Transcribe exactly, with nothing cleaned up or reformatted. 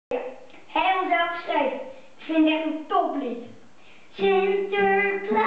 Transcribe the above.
Helemaal zelf geschreven. Ik vind het echt een toplied. Sinterklaas.